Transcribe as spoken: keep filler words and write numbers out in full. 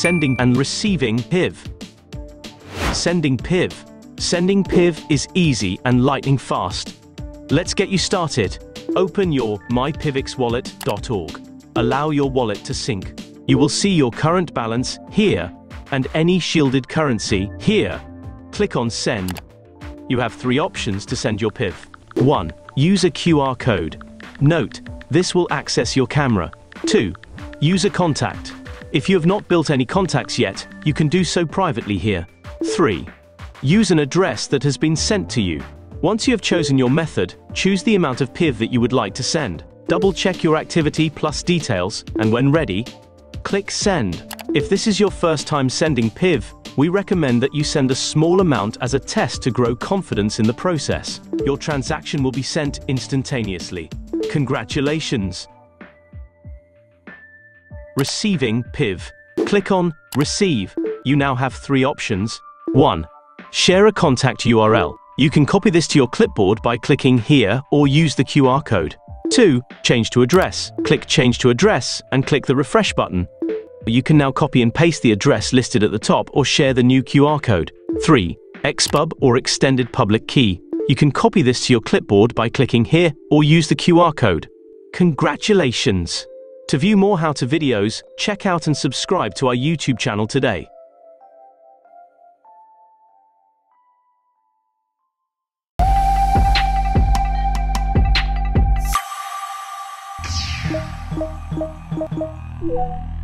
Sending and receiving P I V. Sending P I V. Sending P I V is easy and lightning fast. Let's get you started. Open your my P I V X wallet dot org. Allow your wallet to sync. You will see your current balance here and any shielded currency here. Click on Send. You have three options to send your P I V. one. Use a Q R code. Note, this will access your camera. two. Use a contact. If you have not built any contacts yet, you can do so privately here. three. Use an address that has been sent to you. Once you have chosen your method, choose the amount of P I V that you would like to send. Double check your activity plus details, and when ready, click Send. If this is your first time sending P I V, we recommend that you send a small amount as a test to grow confidence in the process. Your transaction will be sent instantaneously. Congratulations! Receiving P I V. Click on Receive. You now have three options. one. Share a contact U R L. You can copy this to your clipboard by clicking here or use the Q R code. two. Change to address. Click Change to Address and click the refresh button. You can now copy and paste the address listed at the top or share the new Q R code. three. Xpub or Extended Public Key. You can copy this to your clipboard by clicking here or use the Q R code. Congratulations! To view more how-to videos, check out and subscribe to our YouTube channel today. Yeah.